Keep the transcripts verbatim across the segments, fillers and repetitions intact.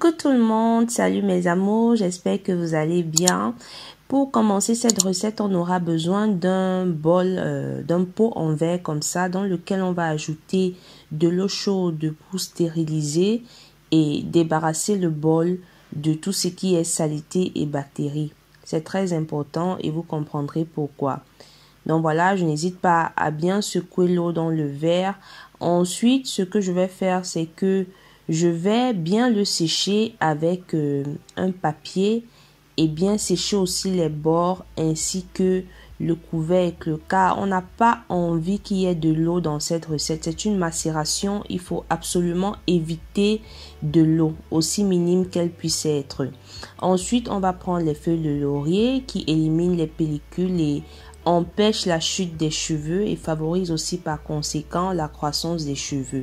Coucou tout le monde, salut mes amours, j'espère que vous allez bien. Pour commencer cette recette, on aura besoin d'un bol, euh, d'un pot en verre comme ça, dans lequel on va ajouter de l'eau chaude pour stériliser et débarrasser le bol de tout ce qui est saleté et bactéries. C'est très important et vous comprendrez pourquoi. Donc voilà, je n'hésite pas à bien secouer l'eau dans le verre. Ensuite, ce que je vais faire, c'est que je vais bien le sécher avec euh, un papier et bien sécher aussi les bords ainsi que le couvercle, car on n'a pas envie qu'il y ait de l'eau dans cette recette. C'est une macération, il faut absolument éviter de l'eau, aussi minime qu'elle puisse être. Ensuite, on va prendre les feuilles de laurier qui éliminent les pellicules et empêchent la chute des cheveux et favorisent aussi par conséquent la croissance des cheveux.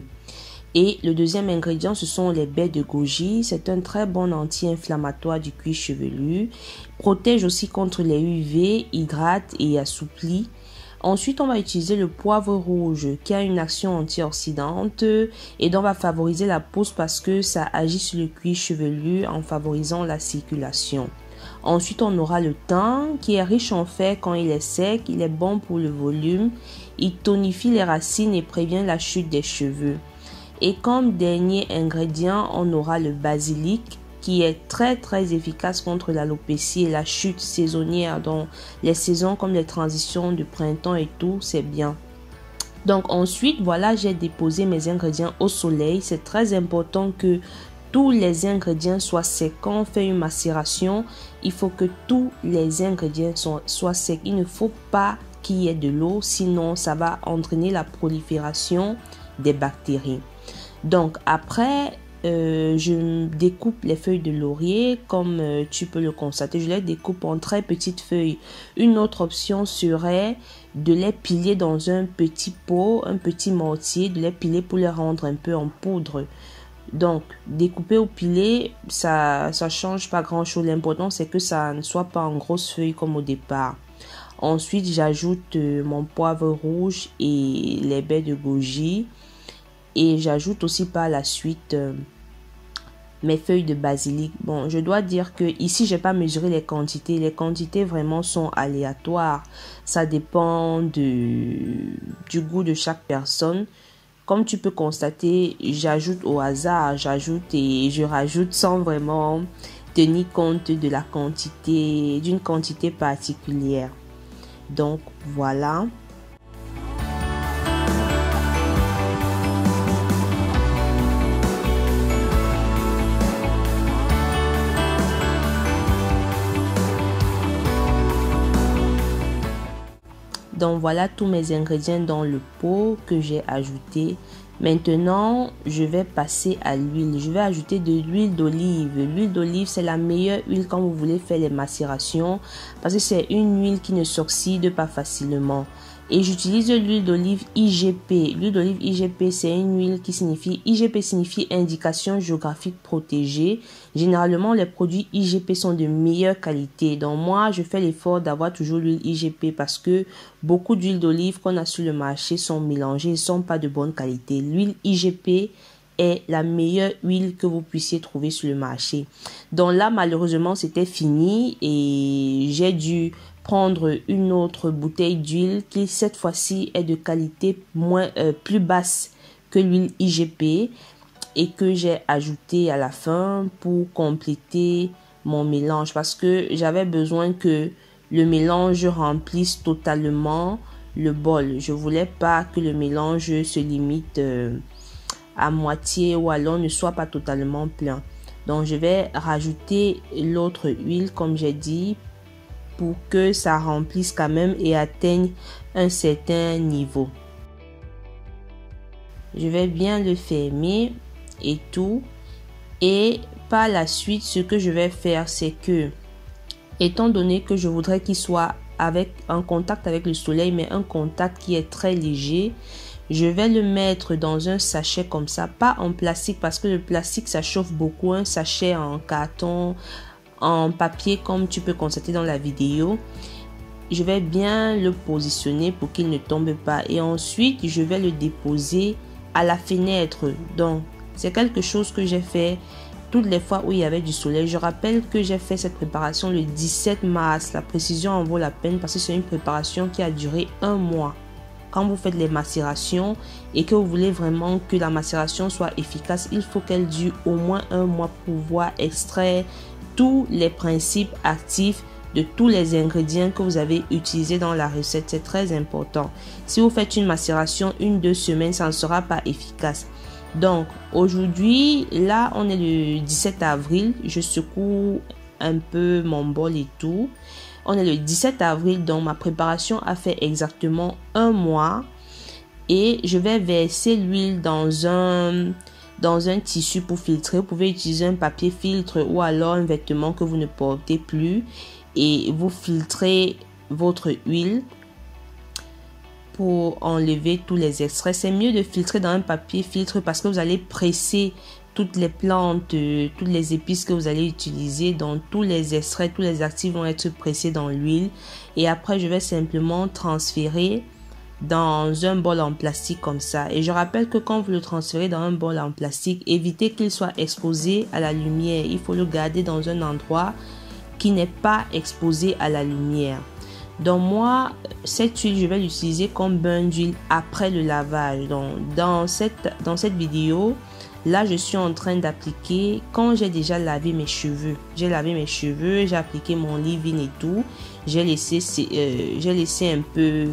Et le deuxième ingrédient, ce sont les baies de goji. C'est un très bon anti-inflammatoire du cuir chevelu. Protège aussi contre les U V, hydrate et assouplit. Ensuite, on va utiliser le poivre rouge qui a une action antioxydante et donc va favoriser la pousse parce que ça agit sur le cuir chevelu en favorisant la circulation. Ensuite, on aura le thym qui est riche en fer quand il est sec. Il est bon pour le volume. Il tonifie les racines et prévient la chute des cheveux. Et comme dernier ingrédient, on aura le basilic qui est très très efficace contre l'alopécie et la chute saisonnière dans les saisons comme les transitions de printemps et tout, c'est bien. Donc ensuite, voilà, j'ai déposé mes ingrédients au soleil. C'est très important que tous les ingrédients soient secs. Quand on fait une macération, il faut que tous les ingrédients soient, soient secs. Il ne faut pas qu'il y ait de l'eau, sinon ça va entraîner la prolifération des bactéries. Donc après, euh, je découpe les feuilles de laurier comme euh, tu peux le constater. Je les découpe en très petites feuilles. Une autre option serait de les piler dans un petit pot, un petit mortier, de les piler pour les rendre un peu en poudre. Donc, découper ou piler, ça ça change pas grand-chose. L'important, c'est que ça ne soit pas en grosses feuilles comme au départ. Ensuite, j'ajoute euh, mon poivre rouge et les baies de goji. Et j'ajoute aussi par la suite euh, mes feuilles de basilic. Bon, je dois dire que ici, j'ai pas mesuré les quantités. Les quantités vraiment sont aléatoires. Ça dépend de, du goût de chaque personne. Comme tu peux constater, j'ajoute au hasard, j'ajoute et je rajoute sans vraiment tenir compte de la quantité, d'une quantité particulière. Donc, voilà. Donc voilà tous mes ingrédients dans le pot que j'ai ajouté. Maintenant, je vais passer à l'huile. Je vais ajouter de l'huile d'olive. L'huile d'olive, c'est la meilleure huile quand vous voulez faire les macérations parce que c'est une huile qui ne s'oxyde pas facilement. Et j'utilise l'huile d'olive I G P. L'huile d'olive I G P, c'est une huile qui signifie, I G P signifie indication géographique protégée. Généralement, les produits I G P sont de meilleure qualité. Donc moi, je fais l'effort d'avoir toujours l'huile I G P parce que beaucoup d'huiles d'olive qu'on a sur le marché sont mélangées et ne sont pas de bonne qualité. L'huile I G P est la meilleure huile que vous puissiez trouver sur le marché. Donc là, malheureusement, c'était fini et j'ai dû prendre une autre bouteille d'huile qui cette fois-ci est de qualité moins euh, plus basse que l'huile I G P et que j'ai ajouté à la fin pour compléter mon mélange parce que j'avais besoin que le mélange remplisse totalement le bol. Je voulais pas que le mélange se limite euh, à moitié ou alors ne soit pas totalement plein. Donc je vais rajouter l'autre huile comme j'ai dit pour que ça remplisse quand même et atteigne un certain niveau. Je vais bien le fermer et tout. Et par la suite, ce que je vais faire, c'est que, étant donné que je voudrais qu'il soit avec en contact avec le soleil, mais un contact qui est très léger, je vais le mettre dans un sachet comme ça, pas en plastique parce que le plastique ça chauffe beaucoup. Un sachet en carton, en papier comme tu peux constater dans la vidéo. Je vais bien le positionner pour qu'il ne tombe pas et ensuite je vais le déposer à la fenêtre. Donc c'est quelque chose que j'ai fait toutes les fois où il y avait du soleil. Je rappelle que j'ai fait cette préparation le dix-sept mars. La précision en vaut la peine parce que c'est une préparation qui a duré un mois. Quand vous faites les macérations et que vous voulez vraiment que la macération soit efficace, il faut qu'elle dure au moins un mois pour pouvoir extraire tous les principes actifs de tous les ingrédients que vous avez utilisés dans la recette. C'est très important. Si vous faites une macération une deux semaines, ça ne sera pas efficace. Donc aujourd'hui, là on est le dix-sept avril, je secoue un peu mon bol et tout. On est le dix-sept avril, donc ma préparation a fait exactement un mois et je vais verser l'huile dans un dans un tissu pour filtrer. Vous pouvez utiliser un papier filtre ou alors un vêtement que vous ne portez plus et vous filtrez votre huile pour enlever tous les extraits. C'est mieux de filtrer dans un papier filtre parce que vous allez presser toutes les plantes, euh, toutes les épices que vous allez utiliser. Donc tous les extraits, tous les actifs vont être pressés dans l'huile. Et après, je vais simplement transférer dans un bol en plastique comme ça. Et je rappelle que quand vous le transférez dans un bol en plastique, évitez qu'il soit exposé à la lumière. Il faut le garder dans un endroit qui n'est pas exposé à la lumière. Donc moi, cette huile, je vais l'utiliser comme bain d'huile après le lavage. Donc dans cette, dans cette vidéo, là, je suis en train d'appliquer quand j'ai déjà lavé mes cheveux. J'ai lavé mes cheveux, j'ai appliqué mon leave-in et tout. J'ai laissé, euh, j'ai laissé un peu...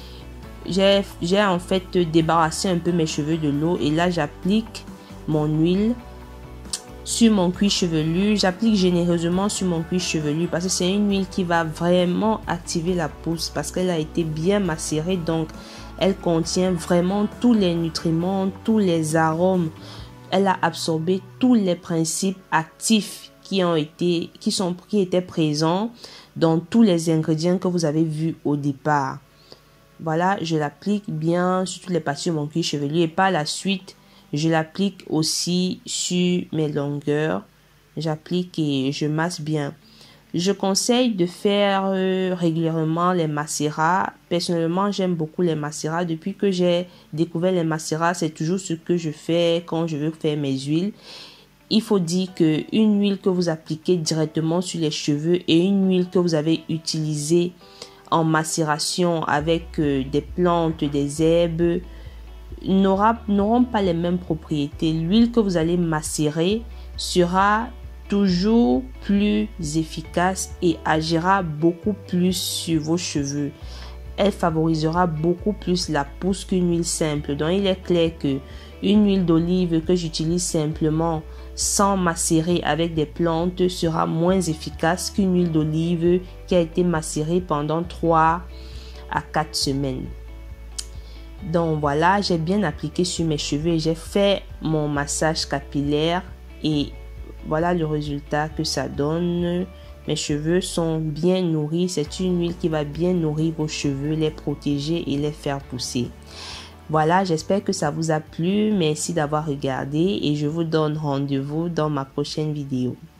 J'ai en fait débarrassé un peu mes cheveux de l'eau. Et là, j'applique mon huile sur mon cuir chevelu. J'applique généreusement sur mon cuir chevelu parce que c'est une huile qui va vraiment activer la pousse parce qu'elle a été bien macérée. Donc, elle contient vraiment tous les nutriments, tous les arômes. Elle a absorbé tous les principes actifs qui ont été, qui sont, qui étaient présents dans tous les ingrédients que vous avez vus au départ. Voilà, je l'applique bien sur toutes les parties de mon cuir chevelu et par la suite, je l'applique aussi sur mes longueurs. J'applique et je masse bien. Je conseille de faire euh, régulièrement les macérats. Personnellement, j'aime beaucoup les macérats. Depuis que j'ai découvert les macérats, c'est toujours ce que je fais quand je veux faire mes huiles. Il faut dire qu'une huile que vous appliquez directement sur les cheveux et une huile que vous avez utilisée en macération avec euh, des plantes, des herbes, n'auront pas les mêmes propriétés. L'huile que vous allez macérer sera toujours plus efficace et agira beaucoup plus sur vos cheveux. Elle favorisera beaucoup plus la pousse qu'une huile simple. Donc il est clair que une huile d'olive que j'utilise simplement sans macérer avec des plantes sera moins efficace qu'une huile d'olive qui a été macérée pendant trois à quatre semaines. Donc voilà, j'ai bien appliqué sur mes cheveux et j'ai fait mon massage capillaire et voilà le résultat que ça donne. Mes cheveux sont bien nourris. C'est une huile qui va bien nourrir vos cheveux, les protéger et les faire pousser. Voilà, j'espère que ça vous a plu. Merci d'avoir regardé et je vous donne rendez-vous dans ma prochaine vidéo.